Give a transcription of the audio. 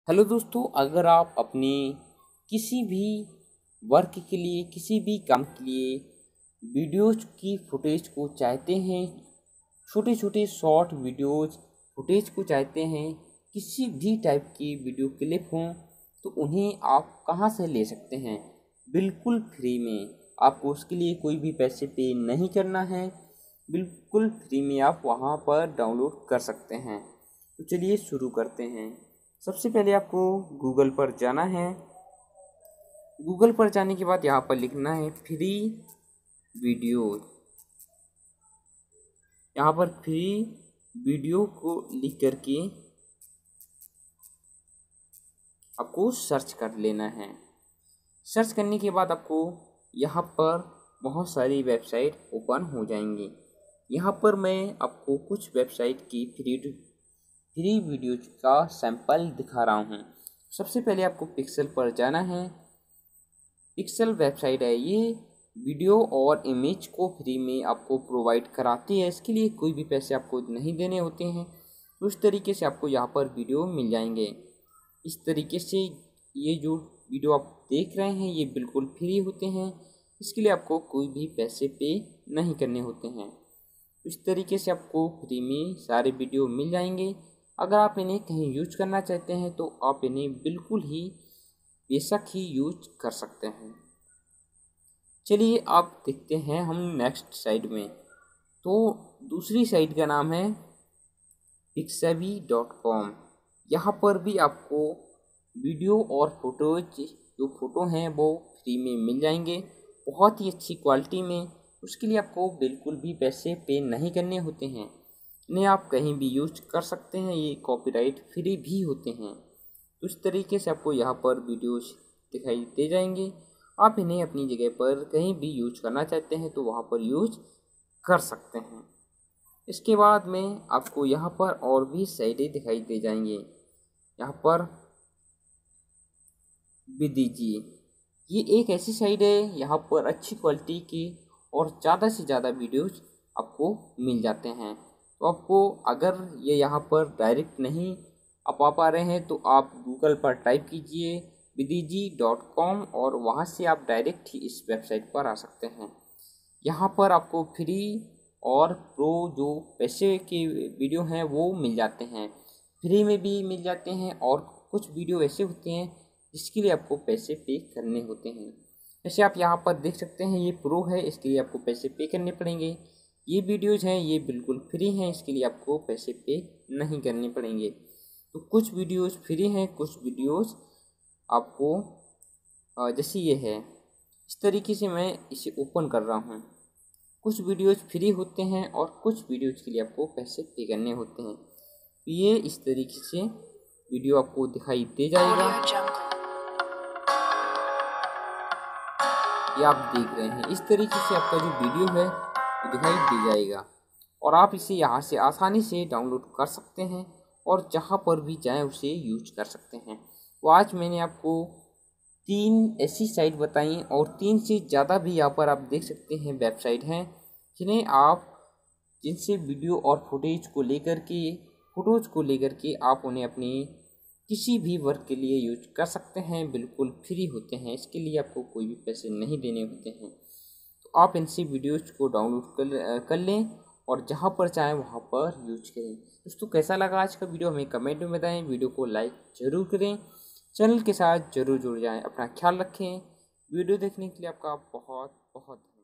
Hello दोस्तों, अगर आप अपने किसी भी वर्क के लिए, किसी भी काम के लिए वीडियोज की फुटेज को चाहते हैं, छोटे छोटे शॉर्ट वीडियोज फुटेज को चाहते हैं, किसी भी टाइप की वीडियो क्लिप हों, तो उन्हें आप कहां से ले सकते हैं? बिल्कुल फ्री में। आपको उसके लिए कोई भी पैसे पे नहीं करना है, बिल्कुल फ्री में आप वहां पर डाउनलोड कर सकते हैं। तो चलिए शुरू करते हैं। सबसे पहले आपको गूगल पर जाना है। गूगल पर जाने के बाद यहाँ पर लिखना है फ्री वीडियो। यहाँ पर फ्री वीडियो को लिख करके आपको सर्च कर लेना है। सर्च करने के बाद आपको यहाँ पर बहुत सारी वेबसाइट ओपन हो जाएंगी। यहाँ पर मैं आपको कुछ वेबसाइट की फ्री वीडियोज का सैंपल दिखा रहा हूँ। सबसे पहले आपको पिक्सेल पर जाना है। पिक्सेल वेबसाइट है, ये वीडियो और इमेज को फ्री में आपको प्रोवाइड कराती है। इसके लिए कोई भी पैसे आपको नहीं देने होते हैं। तो इस तरीके से आपको यहाँ पर वीडियो मिल जाएंगे। इस तरीके से ये जो वीडियो आप देख रहे हैं ये बिल्कुल फ्री होते हैं। इसके लिए आपको कोई भी पैसे पे नहीं करने होते हैं। इस तरीके से आपको फ्री में सारे वीडियो मिल जाएंगे। अगर आप इन्हें कहीं यूज करना चाहते हैं तो आप इन्हें बिल्कुल ही बेशक ही यूज कर सकते हैं। चलिए आप देखते हैं हम नेक्स्ट साइट में। तो दूसरी साइट का नाम है pixabay.com। यहाँ पर भी आपको वीडियो और फोटोज, जो फ़ोटो हैं वो फ्री में मिल जाएंगे, बहुत ही अच्छी क्वालिटी में। उसके लिए आपको बिल्कुल भी पैसे पे नहीं करने होते हैं। इन्हें आप कहीं भी यूज कर सकते हैं, ये कॉपीराइट फ्री भी होते हैं। तो इस तरीके से आपको यहाँ पर वीडियोस दिखाई दे जाएंगे। आप इन्हें अपनी जगह पर कहीं भी यूज करना चाहते हैं तो वहाँ पर यूज कर सकते हैं। इसके बाद में आपको यहाँ पर और भी साइटें दिखाई दे जाएंगी। यहाँ पर विदीजी, ये एक ऐसी साइट है, यहाँ पर अच्छी क्वालिटी की और ज़्यादा से ज़्यादा वीडियोज आपको मिल जाते हैं। तो आपको अगर ये यहाँ पर डायरेक्ट नहीं आप आ पा रहे हैं तो आप गूगल पर टाइप कीजिए विदीजी.com और वहाँ से आप डायरेक्ट ही इस वेबसाइट पर आ सकते हैं। यहाँ पर आपको फ्री और प्रो जो पैसे के वीडियो हैं वो मिल जाते हैं, फ्री में भी मिल जाते हैं। और कुछ वीडियो ऐसे होते हैं जिसके लिए आपको पैसे पे करने होते हैं। जैसे आप यहाँ पर देख सकते हैं ये प्रो है, इसके लिए आपको पैसे पे करने पड़ेंगे। ये वीडियोज़ हैं ये बिल्कुल फ्री हैं, इसके लिए आपको पैसे पे नहीं करने पड़ेंगे। तो कुछ वीडियोज़ फ्री हैं, कुछ वीडियोज़ आपको जैसे ये है, इस तरीके से मैं इसे ओपन कर रहा हूँ। कुछ वीडियोज़ फ्री होते हैं और कुछ वीडियोज़ के लिए आपको पैसे पे करने होते हैं। तो ये इस तरीके से वीडियो आपको दिखाई दे जाएगा। ये आप देख रहे हैं, इस तरीके से आपका जो वीडियो है वो दिखाई दे जाएगा और आप इसे यहाँ से आसानी से डाउनलोड कर सकते हैं और जहाँ पर भी जाएं उसे यूज कर सकते हैं। तो आज मैंने आपको 3 ऐसी साइट बताई और 3 से ज़्यादा भी यहाँ पर आप देख सकते हैं वेबसाइट हैं जिनसे वीडियो और फुटेज को लेकर के आप उन्हें अपनी किसी भी वर्क के लिए यूज कर सकते हैं। बिल्कुल फ्री होते हैं, इसके लिए आपको कोई भी पैसे नहीं देने होते हैं। तो आप इनसे वीडियोज़ को डाउनलोड कर लें और जहाँ पर चाहें वहाँ पर यूज करें। दोस्तों कैसा लगा आज का वीडियो हमें कमेंट में बताएं। वीडियो को लाइक ज़रूर करें, चैनल के साथ ज़रूर जुड़ जाएं। अपना ख्याल रखें। वीडियो देखने के लिए आपका बहुत बहुत